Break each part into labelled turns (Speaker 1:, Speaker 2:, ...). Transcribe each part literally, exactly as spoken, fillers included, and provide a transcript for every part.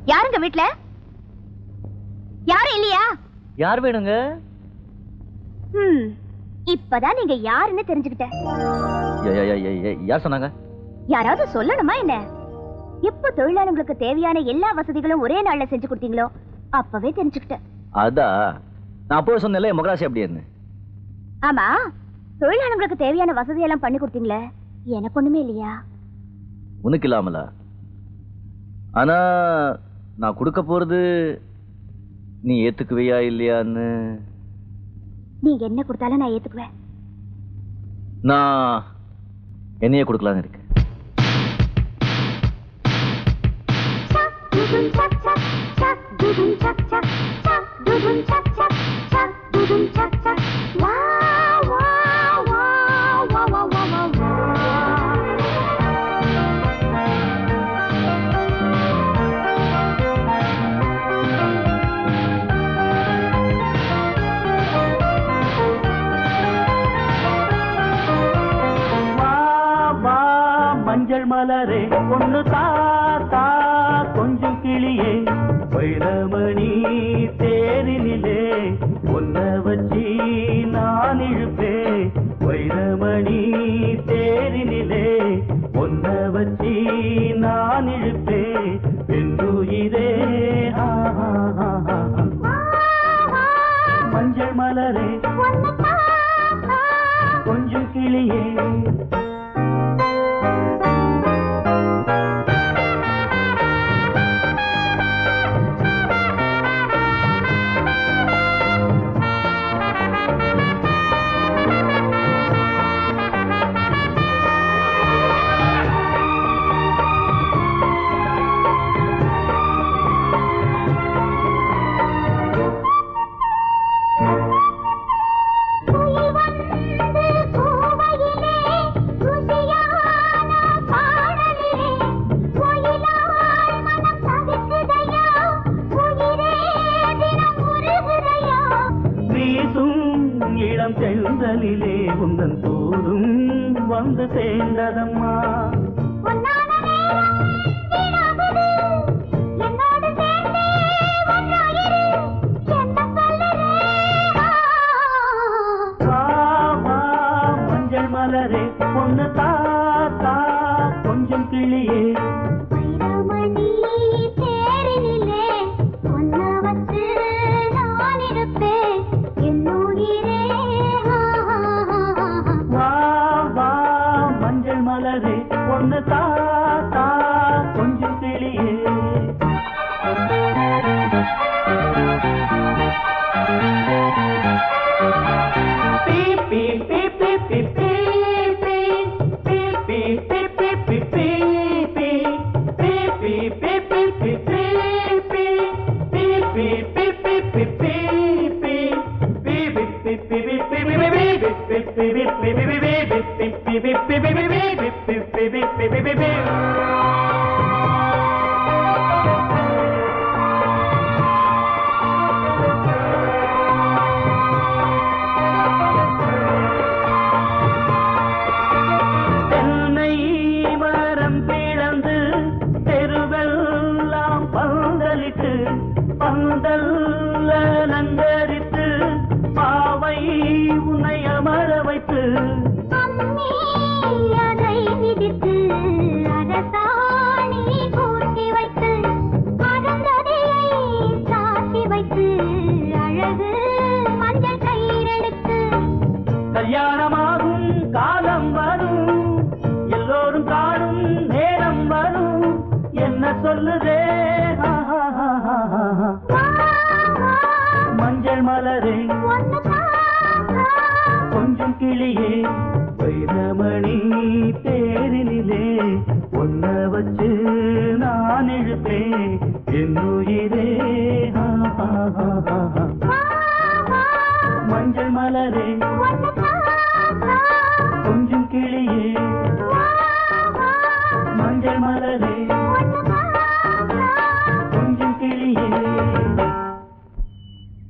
Speaker 1: யாருங்க வீட்ல? யாரும் இல்லையா?
Speaker 2: யார் வேணுங்க?
Speaker 1: ம், இப்பதான் நீங்க யாருன்னு தெரிஞ்சுக்கிட்டேன்.
Speaker 2: யார் சொன்னாங்க?
Speaker 1: யாராவது சொல்லணுமா என்ன? எப்ப தொழிலாளர்களுக்கு தேவையான எல்லா வசதிகளும் ஒரே நாள்ல செஞ்சு கொடுத்தீங்களோ அப்பவே தெரிஞ்சுக்கிட்டேன்.
Speaker 2: அதா நான் அப்போ சொன்னேன்ல மகராசி அப்படின்னு.
Speaker 1: ஆமா, தொழிலாளர்களுக்கு தேவையான வசதி எல்லாம் பண்ணி கொடுத்தீங்களே, எனக்கு ஒண்ணுமே இல்லையா?
Speaker 2: உனக்கு இல்லாமலா? ஆனா நான் கொடுக்க போறது நீ ஏத்துக்குவியா இல்லையான்னு.
Speaker 1: நீங்க என்ன கொடுத்தாலும் நான் ஏத்துக்குவேன்.
Speaker 2: நான் என்னையே கொடுக்கலான்னு இருக்கேன்.
Speaker 3: மஞ்சள் மலரே ஒண்ணு தாத்தா கொஞ்சம் கிளியே வைரமணி தேரினிலே ஒன்ன வச்சி நான் இழுப்பே வைரமணி தேரினிலே ஒன்ன வச்சி நான் இழுப்பே பெண்ணுயிரே மஞ்சள் மலரே கொஞ்சம் கிளியே. செந்தலிலே உந்தன் போதும் வந்து சேர்ந்ததம்மா. மஞ்சள் மலரே பொண்ணு தாத்தா கொஞ்சம் கிளியே பொண்ணு தாத்தா கொஞ்சம் கிளியே. கல்யாணமாகும் காலம் வரும், எல்லோரும் காணும் நேரம் வரும், என்ன சொல்லுதே மஞ்சள் மலரே கொஞ்சம் கிளியே வைரமணி தேரினிலே ஒன்ன வச்சு நான் இழுப்பேன் என்னுயிரே. மஞ்சள் மலரே கொஞ்சம் கிளியே மஞ்சள் மலரே கொஞ்சம் கிளியே.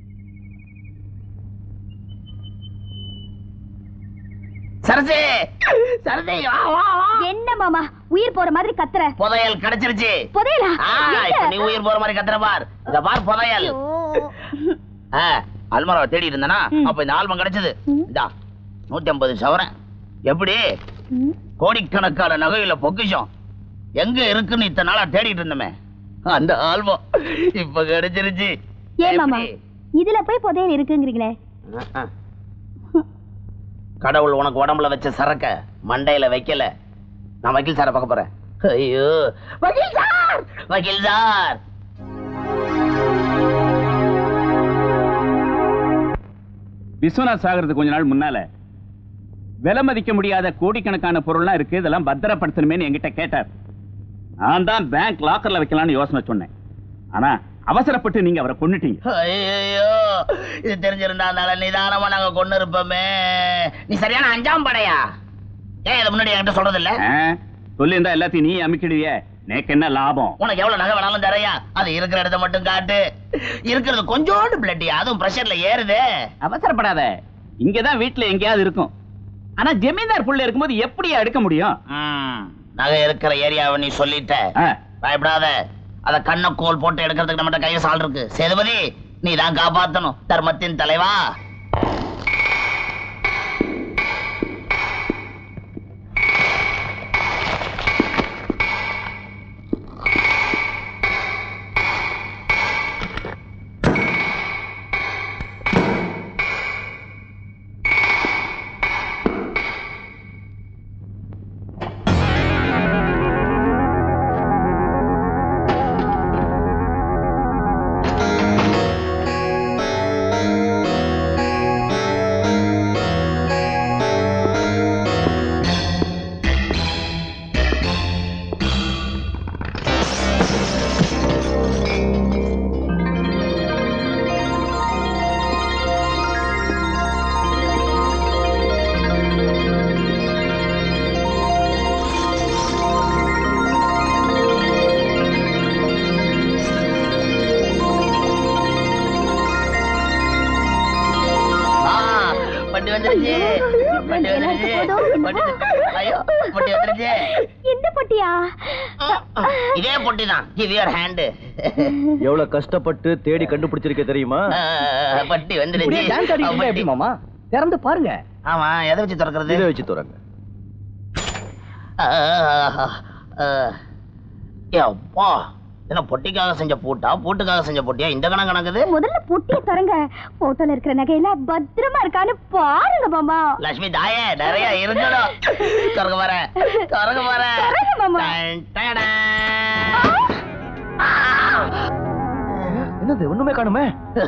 Speaker 4: சரசே சரதே வா வா வா.
Speaker 1: என்ன மாமா உயிர் போற மாதிரி கத்துற?
Speaker 4: புதையல் கிடைச்சிருச்சு.
Speaker 1: புதையலா?
Speaker 4: இப்ப நீ உயிர் போற மாதிரி கத்துற பார். இத பார் புதையல். அல்மாராவை தேடி இருந்தனா அப்ப இந்த ஆல்பம் கிடைச்சது. இந்தா நூத்தி ஐம்பது சவரன். எப்படி கோடிக்கணக்கான நகையில பொக்கிஷம் எங்க இருக்குன்னு இத்தனை நாளா தேடிட்டு இருந்தமே அந்த ஆல்பம் இப்ப கிடைச்சிருச்சு.
Speaker 1: ஏன் மாமா இதுல போய் புதையல் இருக்குங்கிறீங்களே?
Speaker 4: கடவுள் உனக்கு உடம்புல வச்ச சரக்க மண்டையில வைக்கல. நான் வக்கீல் சாரை பார்க்க போறேன். ஐயோ வக்கீல் சார், வக்கீல் சார்.
Speaker 5: விஸ்வநாத் சாகரத்துக்கு கொஞ்ச நாள் முன்னால விலை மதிக்க முடியாத கோடிக்கணக்கான பொருள்லாம் இருக்கு, இதெல்லாம் பத்திரப்படுத்தணுமேன்னு என்கிட்ட கேட்டார். நான் தான் பேங்க் லாக்கர்ல வைக்கலாம்னு யோசனை சொன்னேன். ஆனா அவசரப்பட்டு நீங்க அவரை கொன்னுட்டீங்க.
Speaker 4: ஐயோ இது தெரிஞ்சிருந்தா நிதானமா நாங்க கொண்டு இருப்போமே. நீ சரியான அஞ்சாம் படையா? ஏன் இதை முன்னாடி என்கிட்ட சொல்றது இல்ல?
Speaker 5: சொல்லியிருந்தா எல்லாத்தையும் நீ அமைக்கிடுவிய, எனக்கு என்ன லாபம்?
Speaker 4: உனக்கு எவ்வளவு நகை வேணாலும் தரையா, அது இருக்கிற இடத்த மட்டும் காட்டு. இருக்கிறது கொஞ்சோண்டு பிளட்டியா, அதுவும் பிரஷர்ல ஏறுது.
Speaker 5: அவசரப்படாத, இங்கதான் வீட்டுல எங்கேயாவது இருக்கும். ஆனா ஜமீன்தார் புள்ள இருக்கும்போது எப்படி எடுக்க முடியும்?
Speaker 4: நகை இருக்கிற ஏரியாவை நீ சொல்லிட்ட, பயப்படாத. அத கண்ணக்கோல் போட்டு எடுக்கிறதுக்கு நம்மகிட்ட கைய சால் இருக்கு. சேதுபதி நீ தான் காப்பாத்தணும், தர்மத்தின் தலைவா. இதே பொட்டிதான். Give your hand.
Speaker 2: எவ்வளவு கஷ்டப்பட்டு தேடி கண்டுபிடிச்சிருக்க தெரியுமா?
Speaker 4: பட்டி வந்துருச்சு
Speaker 6: மாமா. திறந்து பாருங்க.
Speaker 4: ஆமா, எதை வச்சு திறக்கிறது?
Speaker 2: இதை வச்சு திறங்க.
Speaker 4: அப்பா என்ன பொட்டிக்காக செஞ்ச பூட்டா, பூட்டுக்காக செஞ்ச பொட்டியா? இந்த கணக்கு கணக்குது.
Speaker 1: முதல்ல பொட்டியை திறங்க. போட்டோல இருக்கிற நகையெல்லாம் பத்திரமா இருக்கான்னு பாருங்க மாமா.
Speaker 4: லட்சுமி தாயே நிறைய இருக்கணும். திறக்க வர திறக்க வர
Speaker 2: என்னது ஒண்ணுமே காணுமே?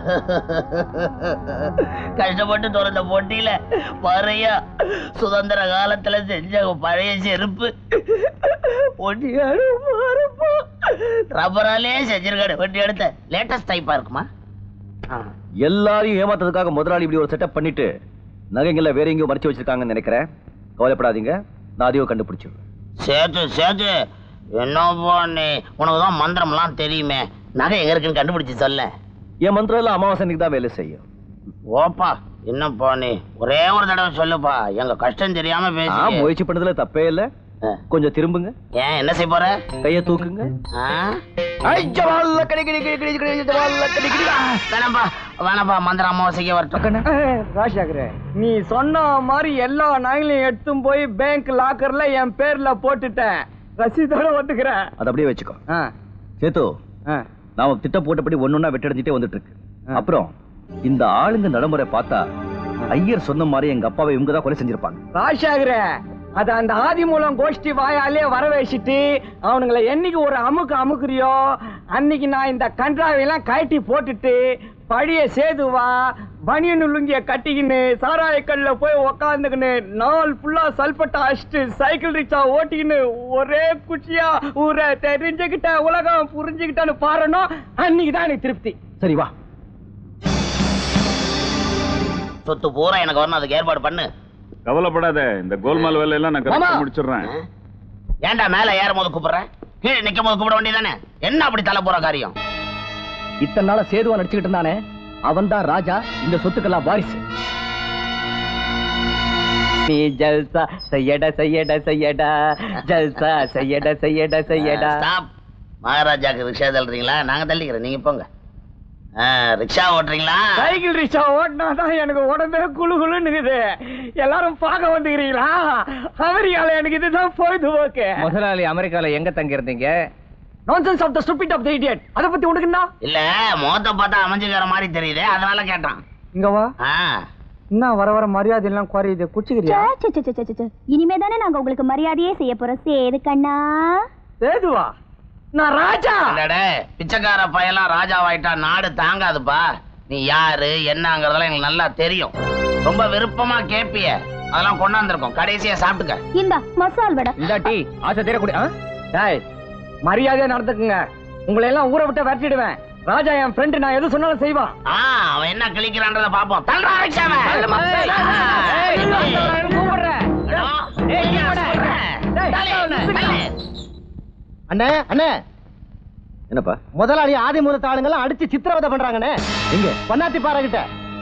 Speaker 4: கஷ்டப்பட்டு திறந்த பொட்டியில பழைய சுதந்திர காலத்துல செஞ்ச பழைய செருப்பு. ரப்பராலே செஞ்சிருக்காரு. வண்டி எடுத்த லேட்டஸ்ட் டைப்பா இருக்குமா?
Speaker 2: எல்லாரையும் ஏமாத்துறதுக்காக முதலாளி இப்படி ஒரு செட்டப் பண்ணிட்டு நகைங்கள வேற எங்கேயும் மறைச்சு வச்சிருக்காங்கன்னு நினைக்கிறேன். கவலைப்படாதீங்க, நான் அதையும் கண்டுபிடிச்சிருவேன்.
Speaker 4: சேது சேது என்னப்பா நீ, உனக்குதான் மந்திரம் எல்லாம் தெரியுமே, நகை எங்க இருக்குன்னு கண்டுபிடிச்சு சொல்ல.
Speaker 2: என் மந்திரம் எல்லாம் அமாவாசைக்கு தான் வேலை செய்யும்.
Speaker 4: ஓப்பா என்னப்பா நீ ஒரே ஒரு தடவை சொல்லுப்பா, எங்க கஷ்டம் தெரியாம பேசி.
Speaker 2: முயற்சி பண்ணதுல தப்பே இல்ல. கொஞ்சம் திரும்புங்க.
Speaker 4: ஏன் என்ன செய்ய போற?
Speaker 2: கைய தூக்குங்க.
Speaker 4: வேணாம்பா வேணாம்பா, மந்திரம் அமாவாசைக்கு வரட்டும்.
Speaker 6: ராஜாகரே, நீ சொன்ன மாதிரி எல்லா நகைகளையும் எடுத்து போய் பேங்க் லாக்கர்ல என் பேர்ல போட்டுட்டேன். ரசீதோட வந்துக்கிறேன்.
Speaker 2: அது அப்படியே வச்சுக்கோ. சேத்து, நாம திட்ட போட்டபடி ஒன்னொன்னா வெட்டடைஞ்சிட்டே வந்துட்டு இருக்கு. அப்புறம் இந்த ஆளுங்க நடைமுறை பார்த்தா ஐயர் சொன்ன மாதிரி எங்க அப்பாவை இவங்க தான் கொலை செஞ்சிருப்பாங்க.
Speaker 6: ராஜாகரே, அத அந்த ஆதி மூலம் கோஷ்டி வாயாலே வர வச்சிட்டு அவனுங்களை என்னைக்கு ஒரு அமுக்கு அமுக்குறியோ அன்னைக்கு நான் இந்த கன்றாவையெல்லாம் கட்டி போட்டுட்டு பழைய சேதுவா பனியனு லுங்கிய கட்டிக்கின்னு சாராயக்கல்ல போய் உக்காந்துக்கின்னு நாள் ஃபுல்லா சல்பட்டா அடிச்சுட்டு சைக்கிள் ரிக்ஷா ஓட்டிக்கின்னு ஒரே குச்சியா ஊரை தெரிஞ்சுக்கிட்ட உலகம் புரிஞ்சுக்கிட்டான்னு பாருனோம். அன்னைக்குதான் எனக்கு திருப்தி.
Speaker 2: சரி வா.
Speaker 4: சொத்து பூரா எனக்கு வரணும், அதுக்கு ஏற்பாடு பண்ணு.
Speaker 5: கவலைப்படாத, இந்த கோல்மால் வேலை எல்லாம் நான் கரெக்டா முடிச்சிடுறேன்.
Speaker 4: ஏன்டா மேல ஏறும் போது கூப்பிடுறேன், கீழே நிக்கும் போது கூப்பிட வேண்டியதானே? என்ன அப்படி தலை போற காரியம்?
Speaker 6: இத்தனை நாள சேதுவா நடிச்சுக்கிட்டு இருந்தானே, அவன் தான் ராஜா, இந்த சொத்துக்கெல்லாம் வாரிசு. நீ ஜல்சா செய்யட செய்யட செய்யடா ஜல்சா செய்யட செய்யட செய்யடா.
Speaker 4: ஸ்டாப். மகாராஜாக்கு ரிக்ஷா தள்ளுறீங்களா? நாங்க தள்ளிக்கிறோம், நீங்க போங்க. ரிக்ஷா ஓட்டுறீங்களா?
Speaker 6: சைக்கிள் ரிக்ஷா ஓட்டினாதான் எனக்கு உடம்பே குழு குழுன்னு இருக்குது. எல்லாரும் பார்க்க வந்துக்கிறீங்களா? அமெரிக்கால எனக்கு இதுதான் பொழுதுபோக்கு.
Speaker 7: முதலாளி அமெரிக்கால எங்க தங்கி இருந்தீங்க?
Speaker 6: Nonsense of the stupid of the idiot. அத பத்தி உனக்கு என்ன?
Speaker 4: இல்ல, மோத்த பார்த்தா அமைஞ்சுக்கிற மாதிரி தெரியுது, அதனால கேட்டான்.
Speaker 6: இங்க வா.
Speaker 4: ஆ,
Speaker 6: என்ன வர வர மரியாதை எல்லாம் குறையுது, குச்சிக்கிறியா?
Speaker 1: சே, சே, சே, சே, சே. இனிமே தானே நாங்க உங்களுக்கு மரியாதையே செய்ய போறோம். சேது கண்ணா.
Speaker 6: சேதுவா? நான் ராஜா.
Speaker 4: இல்லடே, பிச்சைக்கார பையெல்லாம் ராஜாவாயிட்டா நாடு தாங்காதுப்பா. நீ யாரு என்னங்கறதெல்லாம் எங்களுக்கு நல்லா தெரியும். ரொம்ப விருப்பமா கேப்பிய, அதெல்லாம் கொண்டாந்துருக்கோம். கடைசியா சாப்பிட்டுக்க.
Speaker 1: இந்த மசால் வடை.
Speaker 7: இந்த டீ ஆசை தீரக்கூடிய.
Speaker 6: டேய், மரியாதையா நடந்துக்குங்க. உங்களை எல்லாம் ஊரை விட்டு விரட்டிடுவேன். ராஜா என் ஃப்ரெண்ட், நான் எது சொன்னாலும் செய்வான்.
Speaker 4: ஆ, அவன் என்ன கிழிக்கிறான்றத பாப்போம். தள்ளுடா ரிக்ஷாவை.
Speaker 7: அண்ணே அண்ணே,
Speaker 2: என்னப்பா?
Speaker 7: முதலாளி ஆதிமூலத்து ஆளுங்கெல்லாம் அடிச்சு சித்திரவதை பண்றாங்கண்ணே.
Speaker 2: எங்க?
Speaker 7: பொன்னாத்தி பாறை கிட்ட.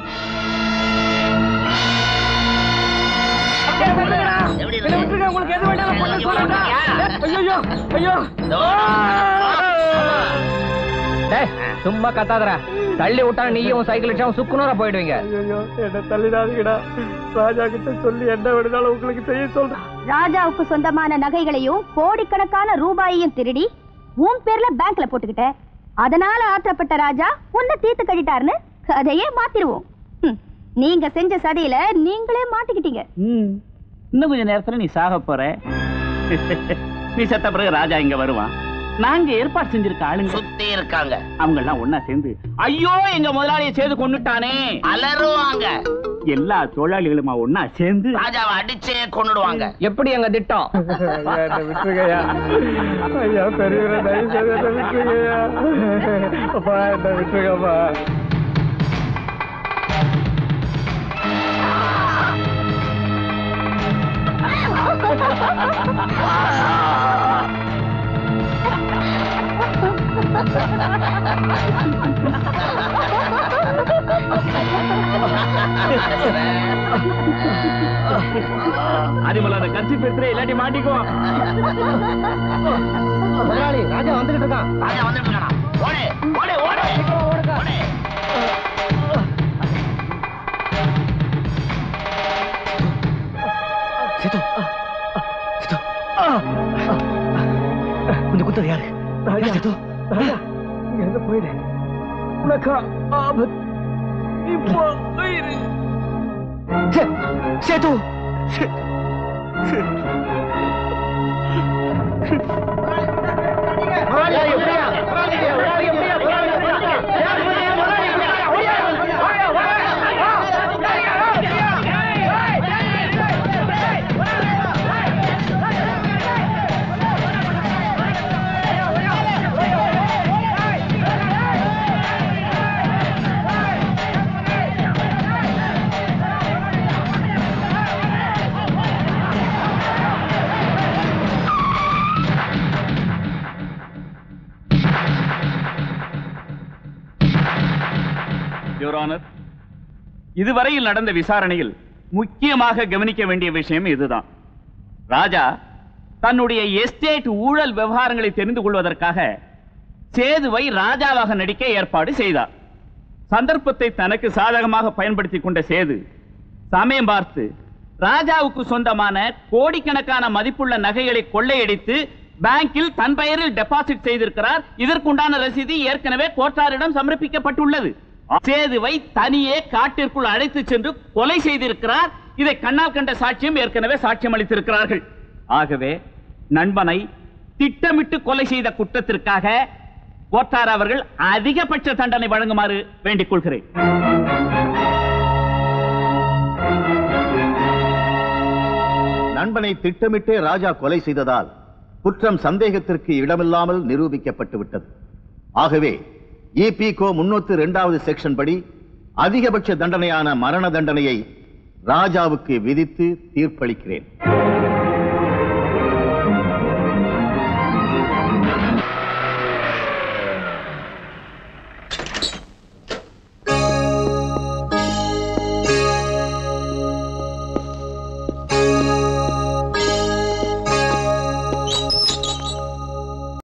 Speaker 4: எப்படி
Speaker 6: என்னை விட்டுருங்க, உங்களுக்கு எது வேணாலும் பண்ண சொல்லுங்க. ஐயோ ஐயோ.
Speaker 7: டேய், சும்மா கத்தாதடா. தள்ளி விட்டா நீயும் சைக்கிள் ரிக்ஷாவும் சுக்குனூரா போயிடுவீங்க.
Speaker 6: ஐயோ, என்ன தள்ளிடாதீங்கடா. ராஜா கிட்ட சொல்லி என்ன வேணும்னாலும் உங்களுக்கு செய்ய சொல்றேன்.
Speaker 1: ராஜாவுக்கு சொந்தமான நகைகளையும் கோடிக்கணக்கான ரூபாயையும் திருடி உன் பேர்ல பேங்க்ல போட்டுக்கிட்ட. அதனால ஆத்திரப்பட்ட ராஜா உன்னை தீர்த்து கட்டிட்டாருன்னு கதையே மாத்திருவோம். ஹம், நீங்க செஞ்ச சதியில நீங்களே மாட்டிக்கிட்டீங்க.
Speaker 5: இன்னும் கொஞ்ச நேரத்துல நீ சாக போற. நீ செத்த பிறகு ராஜா இங்க வருவான். நாங்க ஏற்பாடு செஞ்சிருக்க ஆளுங்க
Speaker 4: சுத்தி இருக்காங்க.
Speaker 5: அவங்க எல்லாம் ஒன்னா சேர்ந்து ஐயோ எங்க முதலாளியை சேர்ந்து கொண்டுட்டானே
Speaker 4: அலறுவாங்க.
Speaker 5: எல்லா தொழிலாளிகளுமா ஒன்னா சேர்ந்து
Speaker 4: ராஜாவை அடிச்சே கொண்டுடுவாங்க.
Speaker 7: எப்படி எங்க திட்டம்?
Speaker 6: விட்டுருங்கய்யா. ஐயா பெரியவரை தயவு செய்து என்னை விட்டுருங்கய்யா. அப்பா, என்ன விட்டுருங்கப்பா.
Speaker 5: அதிமலாத கட்சி பெற்ற இல்லாட்டி மாட்டிக்குவோம்.
Speaker 7: முதலாளி ராஜா வந்துகிட்டு இருக்கான்.
Speaker 4: ராஜா வந்துட்டு இருக்கானா? ஓடு ஓடு ஓடு ஓடு.
Speaker 2: சேது, சேது. உன்னை குத்தது யாரு?
Speaker 6: ராஜா,
Speaker 2: சேது.
Speaker 6: ராஜா, இங்க இருந்து போயிடு. உனக்கு ஆபத்து. இப்போ போயிரு.
Speaker 2: சேது.
Speaker 5: இதுவரையில் நடந்த விசாரணையில் முக்கியமாக கவனிக்க வேண்டிய விஷயம் இதுதான். ராஜா தன்னுடைய எஸ்டேட் ஊழல் விவகாரங்களை தெரிந்து கொள்வதற்காக சேதுவை ராஜாவாக நடிக்க ஏற்பாடு செய்தார். சந்தர்ப்பத்தை தனக்கு சாதகமாக பயன்படுத்திக் கொண்ட சேது சமயம் பார்த்து ராஜாவுக்கு சொந்தமான கோடிக்கணக்கான மதிப்புள்ள நகைகளை கொள்ளையடித்து பேங்கில் தன் பெயரில் டெபாசிட் செய்திருக்கிறார். இதற்குண்டான ரசீது ஏற்கனவே கோட்டாரிடம் சமர்ப்பிக்கப்பட்டுள்ளது. சேதுவை தனியே காட்டிற்குள் அழைத்து சென்று கொலை செய்திருக்கிறார். இதை கண்ணால் கண்ட சாட்சியம் ஏற்கனவே சாட்சியம் அளித்திருக்கிறார்கள். ஆகவே நண்பனை திட்டமிட்டு கொலை செய்த குற்றத்திற்காக கோட்டார் அவர்கள் அதிகபட்ச தண்டனை வழங்குமாறு வேண்டிக் கொள்கிறேன்.
Speaker 8: நண்பனை திட்டமிட்டே ராஜா கொலை செய்ததால் குற்றம் சந்தேகத்திற்கு இடமில்லாமல் நிரூபிக்கப்பட்டு விட்டது. ஆகவே இபிகோ முன்னூத்தி இரண்டாவது செக்ஷன் படி அதிகபட்ச தண்டனையான மரண தண்டனையை ராஜாவுக்கு விதித்து தீர்ப்பளிக்கிறேன்.